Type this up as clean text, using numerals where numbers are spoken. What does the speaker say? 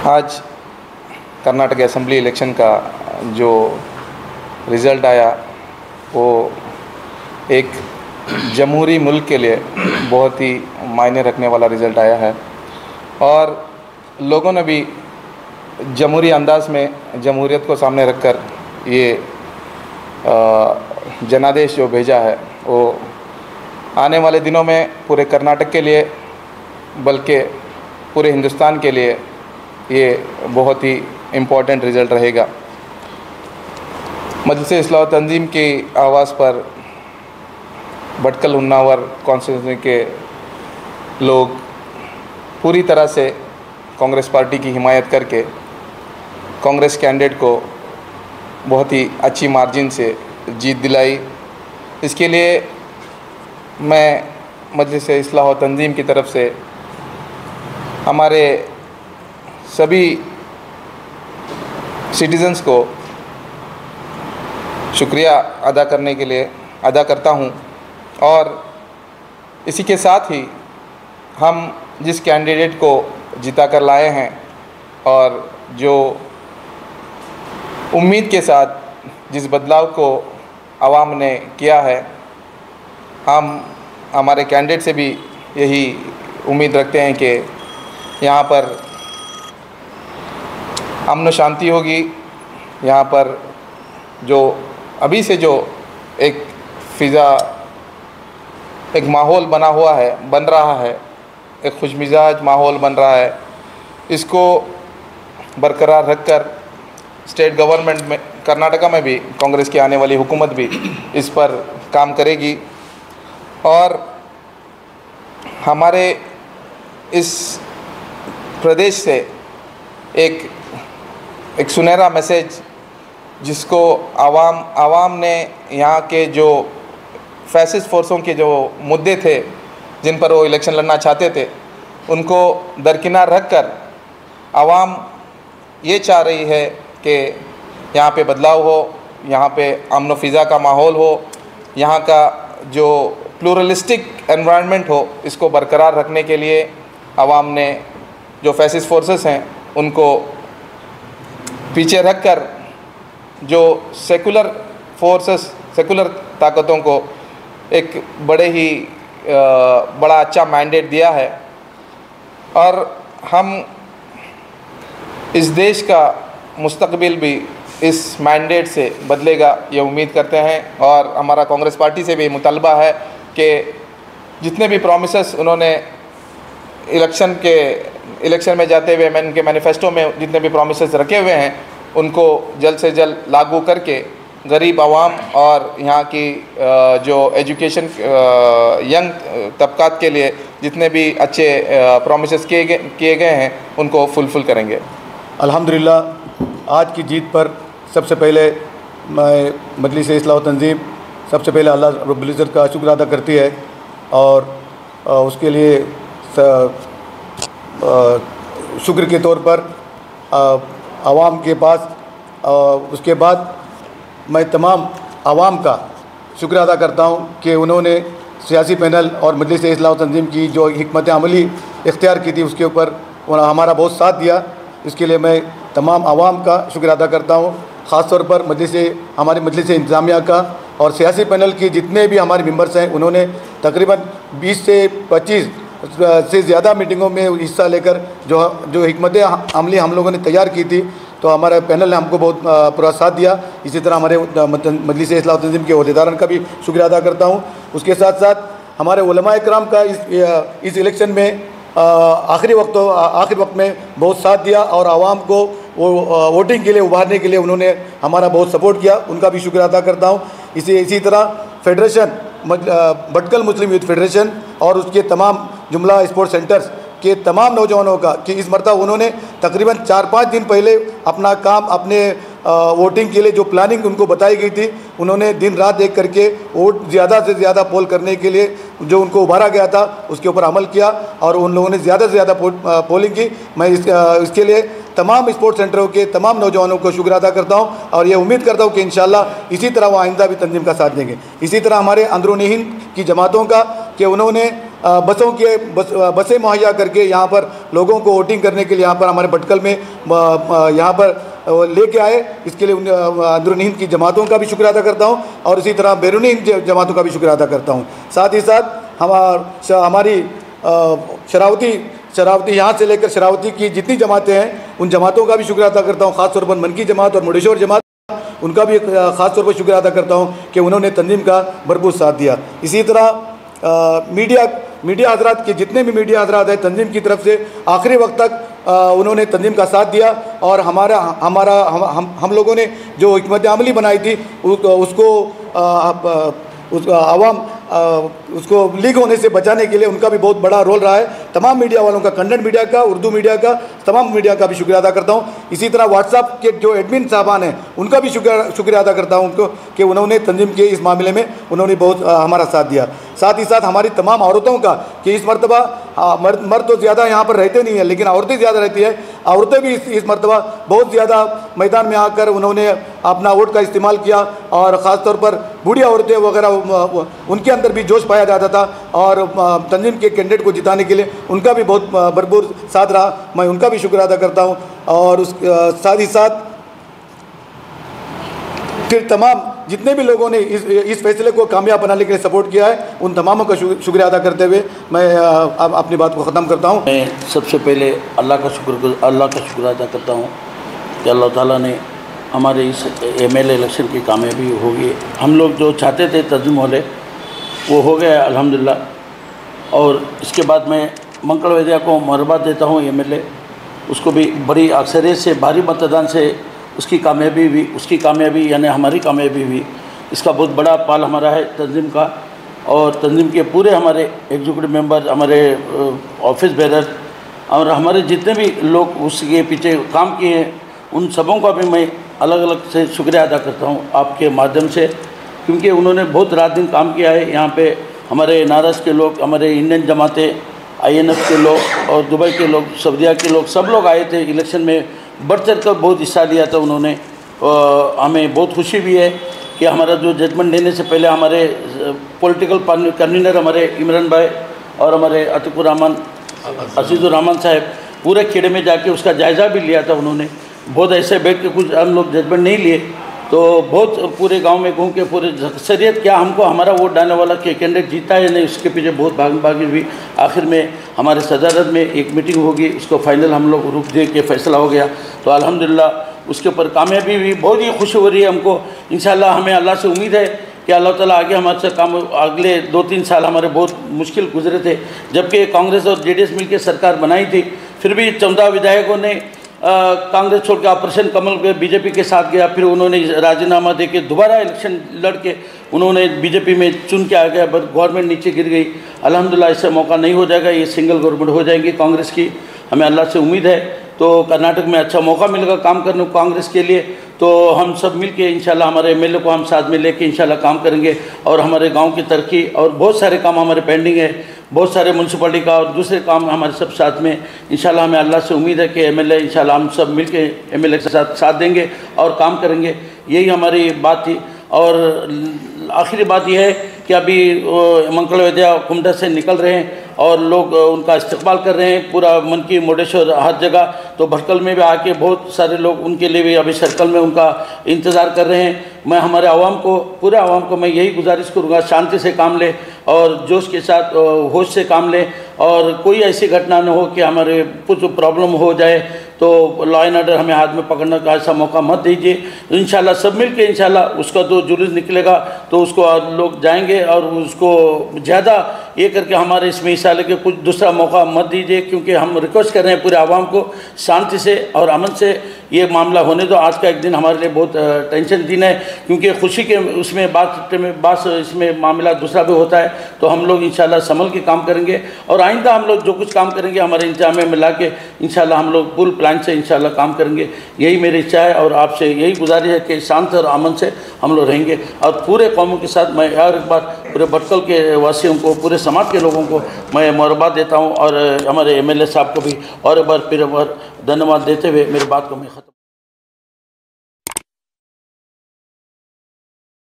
आज Karnataka assembly election का जो रिज़ल्ट आया वो एक जमहूरी मुल्क के लिए बहुत ही मायने रखने वाला रिज़ल्ट आया है और लोगों ने भी जमहूरी अंदाज में जमहूरियत को सामने रखकर ये जनादेश जो भेजा है वो आने वाले दिनों में पूरे कर्नाटक के लिए बल्कि पूरे हिंदुस्तान के लिए ये बहुत ही इम्पोर्टेंट रिज़ल्ट रहेगा। मजलिस-ए इस्लाह तंजीम की आवाज़ पर भटकल हुन्नावर कॉन्स्टिट्यूंसी के लोग पूरी तरह से कांग्रेस पार्टी की हिमायत करके कांग्रेस कैंडिडेट को बहुत ही अच्छी मार्जिन से जीत दिलाई। इसके लिए मैं मजलिस-ए इस्लाह तंजीम की तरफ से हमारे सभी सिटीज़न्स को शुक्रिया अदा करता हूं और इसी के साथ ही हम जिस कैंडिडेट को जिता कर लाए हैं और जो उम्मीद के साथ जिस बदलाव को आवाम ने किया है, हम हमारे कैंडिडेट से भी यही उम्मीद रखते हैं कि यहाँ पर अमन शांति होगी। यहाँ पर जो अभी से जो एक फ़िज़ा एक माहौल बन रहा है, एक खुशमिजाज माहौल बन रहा है, इसको बरकरार रखकर स्टेट गवर्नमेंट में कर्नाटका में भी कांग्रेस की आने वाली हुकूमत भी इस पर काम करेगी और हमारे इस प्रदेश से एक सुनहरा मैसेज जिसको आवाम ने यहाँ के जो फैसिस्ट फोर्सों के जो मुद्दे थे जिन पर वो इलेक्शन लड़ना चाहते थे, उनको दरकिनार रखकर आवाम ये चाह रही है कि यहाँ पे बदलाव हो, यहाँ पे अमन फ़िज़ा का माहौल हो, यहाँ का जो प्लूरलिस्टिक एनवायरनमेंट हो, इसको बरकरार रखने के लिए आवाम ने जो फैसिस्ट फोर्सेस हैं उनको पीछे रखकर जो सेकुलर ताकतों को एक बड़ा अच्छा मैंडेट दिया है और हम इस देश का मुस्तकबिल भी इस मैंडेट से बदलेगा ये उम्मीद करते हैं और हमारा कांग्रेस पार्टी से भी मुतालबा है कि जितने भी प्रॉमिसेस उन्होंने इलेक्शन में जाते हुए उनके मैनिफेस्टो में जितने भी प्रॉमिसेस रखे हुए हैं उनको जल्द से जल्द लागू करके गरीब आवाम और यहाँ की जो एजुकेशन यंग तबकात के लिए जितने भी अच्छे प्रॉमिसेस किए गए हैं उनको फुलफिल करेंगे। अल्हम्दुलिल्लाह आज की जीत पर सबसे पहले मैं मजलिस-ए इस्लाह तंजीम सबसे पहले अल्लाह रब्बुल इज़्ज़त का शुक्र अदा करती है और उसके लिए शुक्र के तौर पर आवाम के पास उसके बाद मैं तमाम आवाम का शुक्र अदा करता हूँ कि उन्होंने सियासी पैनल और मजलिस-ए इस्लाह तंजीम की जो हिकमत अमली इख्तियार की थी उसके ऊपर हमारा बहुत साथ दिया। इसके लिए मैं तमाम आवाम का शुक्र अदा करता हूँ, ख़ास तौर पर हमारे मजलिस इंतज़ामिया का और सियासी पैनल के जितने भी हमारे मेंबर्स हैं उन्होंने तकरीबन 20 से 25 से ज़्यादा मीटिंगों में हिस्सा लेकर जो हिकमत अमली हम लोगों ने तैयार की थी, तो हमारे पैनल ने हमको बहुत पूरा साथ दिया। इसी तरह हमारे मजलिस-ए इस्लाह तंजीम के अहदेदारान का भी शुक्रिया अदा करता हूँ। उसके साथ साथ हमारे उलमा इकराम का इस इलेक्शन में आखिरी वक्त में बहुत साथ दिया और आवाम को वोटिंग के लिए उभारने के लिए उन्होंने हमारा बहुत सपोर्ट किया, उनका भी शुक्रिया अदा करता हूँ। इसी तरह federation Bhatkal Muslim youth federation और उसके तमाम जुमला स्पोर्ट्स सेंटर्स के तमाम नौजवानों का कि इस मरतबा उन्होंने तकरीबन 4-5 दिन पहले अपना काम अपने वोटिंग के लिए जो प्लानिंग उनको बताई गई थी उन्होंने दिन रात एक करके वोट ज़्यादा से ज़्यादा पोल करने के लिए जो उनको उभारा गया था उसके ऊपर अमल किया और उन लोगों ने ज़्यादा से ज़्यादा पोलिंग की। मैं इसके लिए तमाम स्पोर्ट्स सेंटरों के तमाम नौजवानों को शुक्र अदा करता हूँ और ये उम्मीद करता हूँ कि इंशाल्लाह इसी तरह वो आइंदा भी तंजीम का साथ देंगे। इसी तरह हमारे अंदरूनी हिंद की जमातों का कि उन्होंने बसें मुहैया करके यहाँ पर लोगों को वोटिंग करने के लिए यहाँ पर हमारे भटकल में यहाँ पर लेके आए। इसके लिए अंदरूनी हिंद की जमातों का भी शुक्र अदा करता हूँ और इसी तरह बैरूनी हिंद जमातों का भी शुक्र अदा करता हूँ। साथ ही साथ हमारी शरावती यहाँ से लेकर शरावती की जितनी जमातें हैं उन जमातों का भी शुक्र अदा करता हूँ। ख़ास तौर पर मनकी जमात और मुडेश्वर जमात, उनका भी ख़ास तौर पर शुक्र अदा करता हूँ कि उन्होंने तंजीम का भरपूर साथ दिया। इसी तरह मीडिया हजरात के जितने भी मीडिया हजरात हैं तंजीम की तरफ से आखिरी वक्त तक उन्होंने तंजीम का साथ दिया और हम लोगों ने जो हिकमत अमली बनाई थी उसको लीक होने से बचाने के लिए उनका भी बहुत बड़ा रोल रहा है। तमाम मीडिया वालों का, कंटेंट मीडिया का, उर्दू मीडिया का, तमाम मीडिया का भी शुक्रिया अदा करता हूँ। इसी तरह व्हाट्सएप के जो एडमिन साहबान हैं उनका भी शुक्रिया अदा करता हूँ उनको कि उन्होंने तंजीम के इस मामले में उन्होंने बहुत हमारा साथ दिया। साथ ही साथ हमारी तमाम औरतों का कि इस मरतबा मर्द तो ज़्यादा यहाँ पर रहते नहीं हैं लेकिन औरतें ज़्यादा रहती है। औरतें भी इस मरतबा बहुत ज़्यादा मैदान में आकर उन्होंने अपना वोट का इस्तेमाल किया और ख़ास तौर पर बूढ़ी औरतें वगैरह उनके अंदर भी जोश पाया जाता था और तंजीम के कैंडिडेट को जिताने के लिए उनका भी बहुत भरपूर साथ रहा। मैं उनका भी शुक्र अदा करता हूँ। और साथ ही साथ फिर तमाम जितने भी लोगों ने इस फैसले को कामयाब बनाने के लिए सपोर्ट किया है उन तमामों का शुक्रिया अदा करते हुए मैं अपनी बात को ख़त्म करता हूँ। मैं सबसे पहले अल्लाह का शुक्र अदा करता हूँ कि अल्लाह ताला ने हमारे इस MLA इलेक्शन की कामयाबी होगी। हम लोग जो चाहते थे तंजीम वाले वो हो गया अल्हम्दुलिल्लाह। और इसके बाद मैं मंकड़ वैद्या को मुबारकबाद देता हूँ MLA, उसको भी बड़ी अक्सरियत से भारी मतदान से उसकी कामयाबी यानी हमारी कामयाबी हुई। इसका बहुत बड़ा पाल हमारा है तंजीम का और तंजीम के पूरे हमारे एग्जीक्यूटिव मेंबर, हमारे ऑफिस बेरर और हमारे जितने भी लोग उसके पीछे काम किए हैं उन सबों का भी मैं अलग अलग से शुक्रिया अदा करता हूँ आपके माध्यम से, क्योंकि उन्होंने बहुत रात दिन काम किया है। यहाँ पे हमारे नाराज़ के लोग, हमारे इंडियन जमातें, INF के लोग और दुबई के लोग, सऊदीया के लोग, सब लोग आए थे इलेक्शन में, बढ़ चढ़ कर बहुत हिस्सा लिया था उन्होंने। हमें बहुत खुशी भी है कि हमारा जो जजमेंट देने से पहले हमारे पॉलिटिकल कन्वीनर हमारे इमरान भाई और हमारे अजीज़ुर रहमान साहब पूरे खेड़े में जाके उसका जायज़ा भी लिया था उन्होंने। बहुत ऐसे बैठ के कुछ हम लोग जजमेंट नहीं लिए तो बहुत पूरे गांव में घूम के पूरे अक्सरियत क्या हमको हमारा वोट डालने वाला कैंडिडेट जीता है नहीं उसके पीछे बहुत भागी हुई। आखिर में हमारे सदारत में एक मीटिंग होगी, उसको फाइनल हम लोग रुख दे के फैसला हो गया। तो अल्हम्दुलिल्लाह उसके ऊपर कामयाबी भी बहुत ही खुशी हो रही है हमको। इंशाल्लाह हमें अल्लाह से उम्मीद है कि अल्लाह ताला आगे हमारे से काम, अगले 2-3 साल हमारे बहुत मुश्किल गुजरे थे जबकि कांग्रेस और JDS मिलकर सरकार बनाई थी, फिर भी 14 विधायकों ने कांग्रेस छोड़ के ऑपरेशन कमल के BJP के साथ गया। फिर उन्होंने राजीनामा दे के दोबारा इलेक्शन लड़ के उन्होंने BJP में चुन के आ गया, बट गवर्नमेंट नीचे गिर गई। अल्हम्दुलिल्लाह इससे मौका नहीं हो जाएगा, ये सिंगल गवर्नमेंट हो जाएगी कांग्रेस की, हमें अल्लाह से उम्मीद है। तो कर्नाटक में अच्छा मौका मिलेगा काम करने को कांग्रेस के लिए। तो हम सब मिल के इंशाल्लाह हमारे MLA को हम साथ में लेके इंशाल्लाह काम करेंगे और हमारे गांव की तरक्की और बहुत सारे काम हमारे पेंडिंग है, बहुत सारे म्यूनसिपलिटी का और दूसरे काम हमारे सब साथ में। इंशाल्लाह हमें अल्लाह से उम्मीद है कि MLA इंशाल्लाह हम सब मिल के MLA के साथ देंगे और काम करेंगे। यही हमारी बात थी। और आखिरी बात यह है कि अभी मंकड़ वैद्या कुमटा से निकल रहे हैं और लोग उनका इस्तकबाल कर रहे हैं पूरा मनकी, मुडेश्वर, हर जगह। तो भटकल में भी आके बहुत सारे लोग उनके लिए भी अभी सर्कल में उनका इंतज़ार कर रहे हैं। मैं हमारे आवाम को, पूरे आवाम को मैं यही गुजारिश करूँगा, शांति से काम ले और जोश के साथ होश से काम ले और कोई ऐसी घटना न हो कि हमारे कुछ प्रॉब्लम हो जाए तो लॉ एंड ऑर्डर हमें हाथ में पकड़ने का ऐसा मौका मत दीजिए। इंशाल्लाह सब मिल के इंशाल्लाह उसका तो जुलूस निकलेगा तो उसको लोग जाएंगे और उसको ज़्यादा ये करके हमारे इसमें हिस्सा लेके कुछ दूसरा मौका मत दीजिए, क्योंकि हम रिक्वेस्ट कर रहे हैं पूरे आवाम को शांति से और अमन से ये मामला होने दो। आज का एक दिन हमारे लिए बहुत टेंशन दिन है, क्योंकि खुशी के उसमें बात इसमें मामला दूसरा भी होता है। तो हम लोग इंशाल्लाह संभल के काम करेंगे और आइंदा हम लोग जो कुछ काम करेंगे हमारे इंतजाम में मिला के इंशाल्लाह हम लोग फुल प्लान से इंशाल्लाह काम करेंगे। यही मेरी इच्छा है और आपसे यही गुजारिश है कि शांत और अमन से हम लोग रहेंगे। और पूरे कौमों के साथ मैं और एक बार पूरे भटकल के वासियों को, पूरे समाज के लोगों को मैं मुबारकबाद देता हूँ और हमारे MLA साहब को भी और एक बार फिर धन्यवाद देते हुए मेरी बात को मैं ख़त्म